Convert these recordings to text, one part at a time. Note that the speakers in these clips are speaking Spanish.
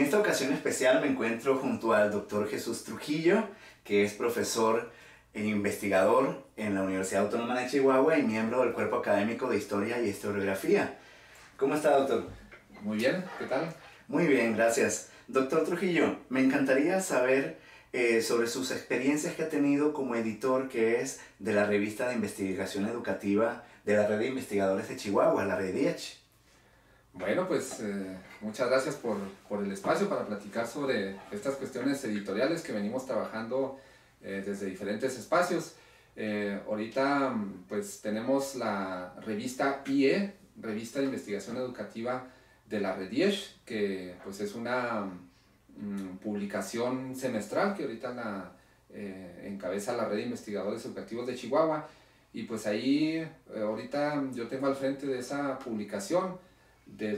esta ocasión especial me encuentro junto al doctor Jesús Trujillo, que es profesor e investigador en la Universidad Autónoma de Chihuahua y miembro del Cuerpo Académico de Historia y Historiografía. ¿Cómo está, doctor? Muy bien, ¿qué tal? Muy bien, gracias. Doctor Trujillo, me encantaría saber sobre sus experiencias que ha tenido como editor, que es de la revista de investigación educativa de la Red de Investigadores de Chihuahua, la REDIECH. Bueno, pues muchas gracias por el espacio para platicar sobre estas cuestiones editoriales que venimos trabajando desde diferentes espacios. Ahorita pues tenemos la revista IE, Revista de Investigación Educativa de la REDIECH, que pues es una publicación semestral que ahorita la encabeza la Red de Investigadores Educativos de Chihuahua, y pues ahí ahorita yo tengo al frente de esa publicación de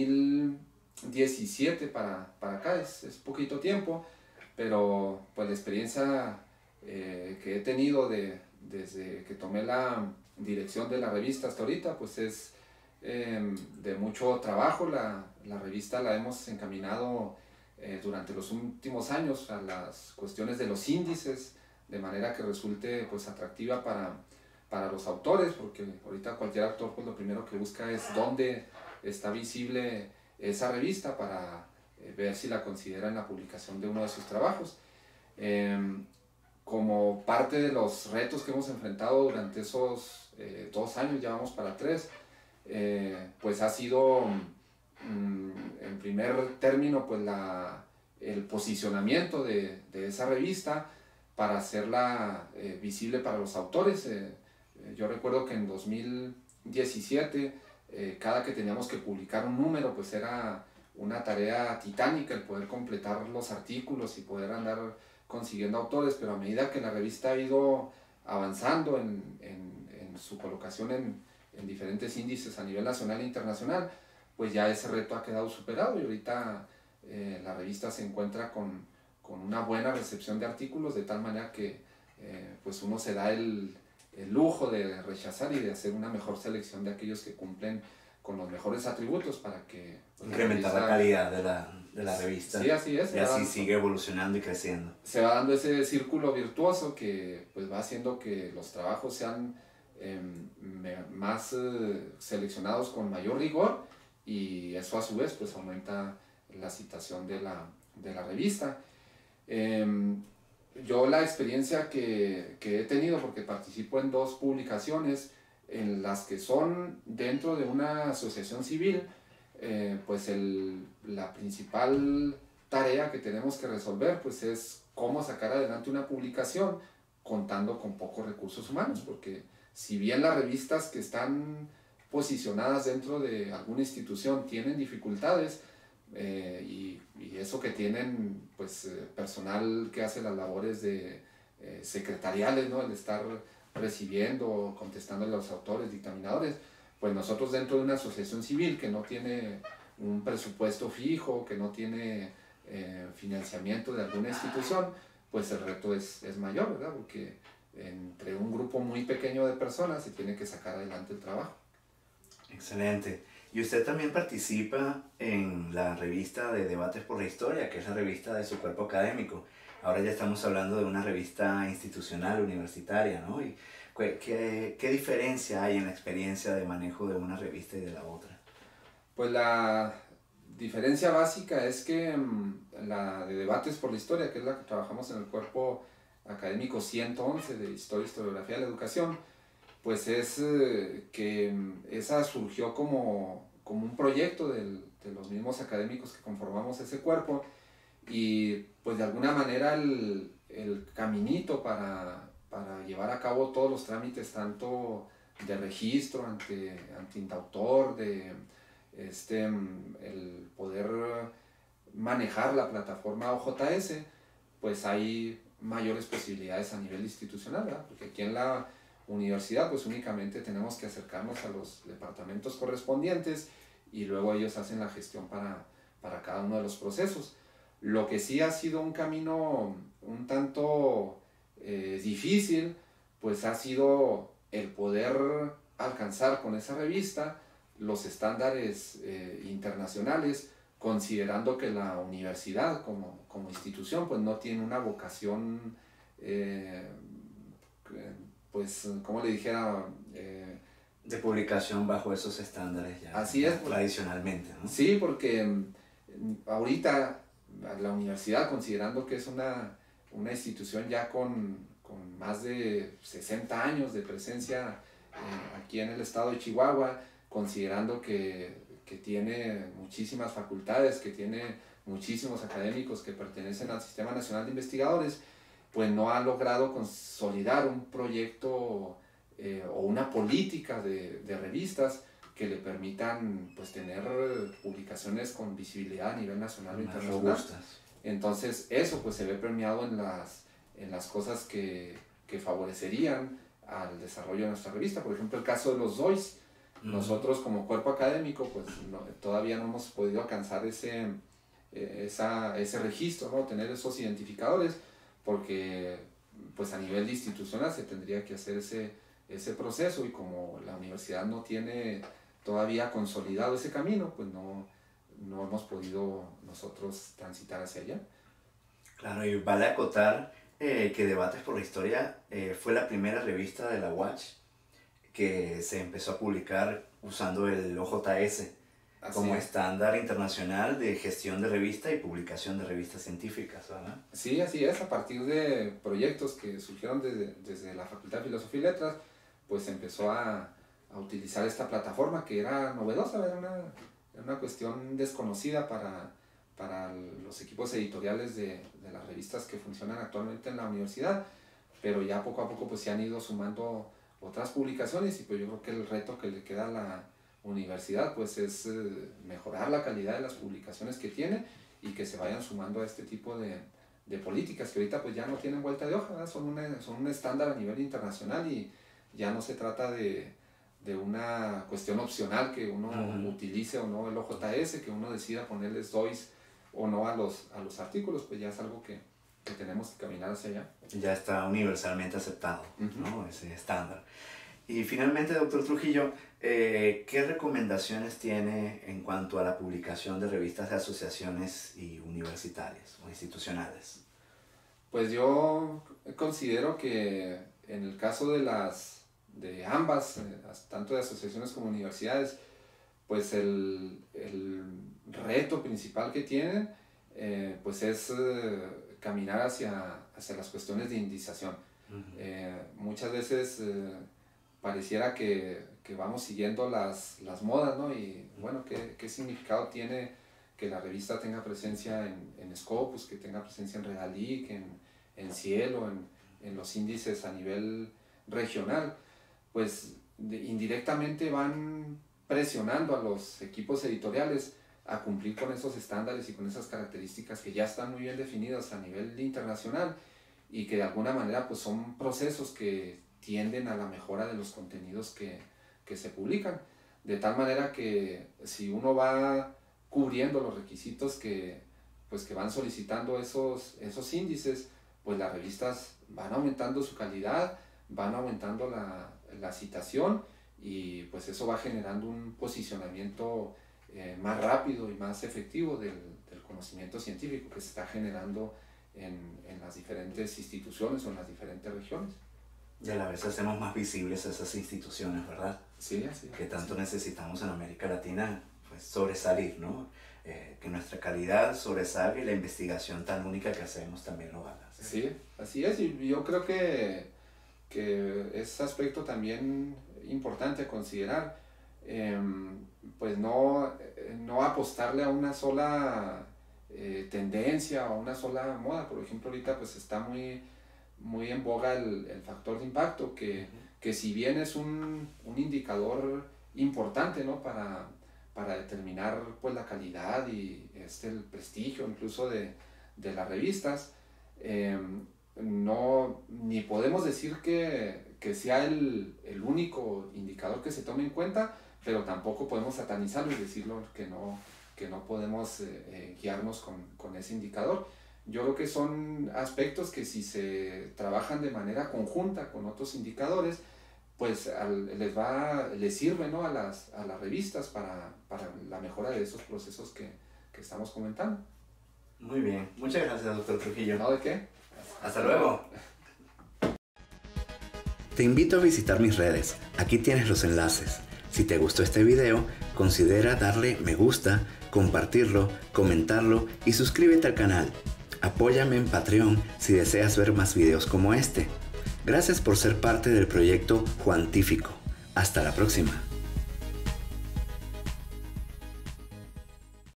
2017 para acá, es poquito tiempo, pero pues la experiencia que he tenido desde que tomé la dirección de la revista hasta ahorita, pues es de mucho trabajo. La revista la hemos encaminado durante los últimos años a las cuestiones de los índices, de manera que resulte pues atractiva para los autores, porque ahorita cualquier autor pues lo primero que busca es dónde está visible esa revista para ver si la considera en la publicación de uno de sus trabajos. Como parte de los retos que hemos enfrentado durante esos 2 años, ya vamos para 3, pues ha sido en primer término pues el posicionamiento de esa revista para hacerla visible para los autores. Yo recuerdo que en 2017 cada que teníamos que publicar un número pues era una tarea titánica el poder completar los artículos y poder andar consiguiendo autores, pero a medida que la revista ha ido avanzando en su colocación en diferentes índices a nivel nacional e internacional, pues ya ese reto ha quedado superado, y ahorita la revista se encuentra con una buena recepción de artículos, de tal manera que pues uno se da el lujo de rechazar y de hacer una mejor selección de aquellos que cumplen con los mejores atributos para que pues, incrementar la calidad de la revista. Sí, así es. Y así sigue evolucionando y creciendo. Se va dando ese círculo virtuoso que pues va haciendo que los trabajos sean más seleccionados con mayor rigor, y eso a su vez pues aumenta la citación de la revista. Yo la experiencia que he tenido, porque participo en 2 publicaciones en las que son dentro de una asociación civil, pues la principal tarea que tenemos que resolver pues es cómo sacar adelante una publicación contando con pocos recursos humanos, porque si bien las revistas que están posicionadas dentro de alguna institución tienen dificultades, y eso que tienen pues personal que hace las labores de secretariales, ¿no? El estar recibiendo, contestando a los autores, dictaminadores, pues nosotros dentro de una asociación civil que no tiene un presupuesto fijo, que no tiene financiamiento de alguna institución, pues el reto es mayor, ¿verdad? Porque entre un grupo muy pequeño de personas se tiene que sacar adelante el trabajo. Excelente. Y usted también participa en la revista de Debates por la Historia, que es la revista de su cuerpo académico. Ahora ya estamos hablando de una revista institucional, universitaria, ¿no? ¿Y qué diferencia hay en la experiencia de manejo de una revista y de la otra? Pues la diferencia básica es que la de Debates por la Historia, que es la que trabajamos en el cuerpo académico 111 de Historia, Historiografía de la Educación, pues es que esa surgió como un proyecto de los mismos académicos que conformamos ese cuerpo, y pues de alguna manera el caminito para llevar a cabo todos los trámites, tanto de registro ante Indautor, el poder manejar la plataforma OJS, pues hay mayores posibilidades a nivel institucional, ¿verdad? Porque aquí en la universidad pues únicamente tenemos que acercarnos a los departamentos correspondientes y luego ellos hacen la gestión para cada uno de los procesos. Lo que sí ha sido un camino un tanto difícil, pues ha sido el poder alcanzar con esa revista los estándares internacionales considerando que la universidad como institución pues no tiene una vocación, pues, como le dijera, de publicación bajo esos estándares ya, así ya es, tradicionalmente, ¿no? sí, porque ahorita la universidad, considerando que es una institución ya con más de 60 años de presencia aquí en el estado de Chihuahua, considerando que tiene muchísimas facultades, que tiene muchísimos académicos que pertenecen al Sistema Nacional de Investigadores, pues no ha logrado consolidar un proyecto o una política de revistas que le permitan pues tener publicaciones con visibilidad a nivel nacional o internacional. Robustas. Entonces eso pues se ve premiado en las cosas que favorecerían al desarrollo de nuestra revista. Por ejemplo, el caso de los DOIs. Nosotros como cuerpo académico pues todavía no hemos podido alcanzar ese registro, ¿no? Tener esos identificadores, porque pues a nivel institucional se tendría que hacer ese proceso, y como la universidad no tiene todavía consolidado ese camino, pues no hemos podido nosotros transitar hacia allá. Claro, y vale acotar que Debates por la Historia fue la primera revista de la UACH que se empezó a publicar usando el OJS como estándar internacional de gestión de revista y publicación de revistas científicas, ¿verdad? Sí, así es. A partir de proyectos que surgieron desde la Facultad de Filosofía y Letras, pues se empezó a utilizar esta plataforma que era novedosa, era una cuestión desconocida para los equipos editoriales de las revistas que funcionan actualmente en la universidad, pero ya poco a poco pues se han ido sumando otras publicaciones, y pues yo creo que el reto que le queda a la universidad pues es mejorar la calidad de las publicaciones que tiene y que se vayan sumando a este tipo de políticas que ahorita pues ya no tienen vuelta de hoja, ¿verdad? Son un estándar a nivel internacional, y ya no se trata de una cuestión opcional que uno utilice o no el OJS, que uno decida ponerles DOIs o no a los artículos, pues ya es algo que tenemos que caminar hacia allá. Ya está universalmente aceptado, ¿no? Ese estándar. Y finalmente, doctor Trujillo, ¿qué recomendaciones tiene en cuanto a la publicación de revistas de asociaciones y universitarias o institucionales? Pues yo considero que en el caso de ambas, tanto de asociaciones como universidades, pues el reto principal que tienen pues es caminar hacia las cuestiones de indización. Muchas veces pareciera que vamos siguiendo las modas, ¿no? Y bueno, ¿qué significado tiene que la revista tenga presencia en Scopus, que tenga presencia en Redalic, en Cielo, en los índices a nivel regional? Pues indirectamente van presionando a los equipos editoriales a cumplir con esos estándares y con esas características que ya están muy bien definidas a nivel internacional, y que de alguna manera pues son procesos que tienden a la mejora de los contenidos que se publican, de tal manera que si uno va cubriendo los requisitos que van solicitando esos índices, pues las revistas van aumentando su calidad, van aumentando la citación, y pues eso va generando un posicionamiento más rápido y más efectivo del conocimiento científico que se está generando en las diferentes instituciones o en las diferentes regiones. Y a la vez hacemos más visibles esas instituciones, ¿verdad? Sí, así. Que tanto necesitamos en América Latina, pues sobresalir, ¿no? Que nuestra calidad sobresalga y la investigación tan única que hacemos también lo haga. Sí, así es, y yo creo que ese aspecto también importante a considerar, pues no apostarle a una sola tendencia o a una sola moda. Por ejemplo, ahorita pues está muy en boga el factor de impacto, que si bien es un indicador importante, ¿no? para determinar pues la calidad y el prestigio incluso de las revistas, ni podemos decir que sea el único indicador que se tome en cuenta, pero tampoco podemos satanizarlo y decirlo que no podemos guiarnos con ese indicador. Yo creo que son aspectos que si se trabajan de manera conjunta con otros indicadores, pues les sirve, ¿no? a las revistas para la mejora de esos procesos que estamos comentando. Muy bien, muchas gracias, doctor Trujillo. ¿No de qué? Hasta luego. Te invito a visitar mis redes, aquí tienes los enlaces. Si te gustó este video, considera darle me gusta, compartirlo, comentarlo y suscríbete al canal. Apóyame en Patreon si deseas ver más videos como este. Gracias por ser parte del proyecto Juantífico. Hasta la próxima.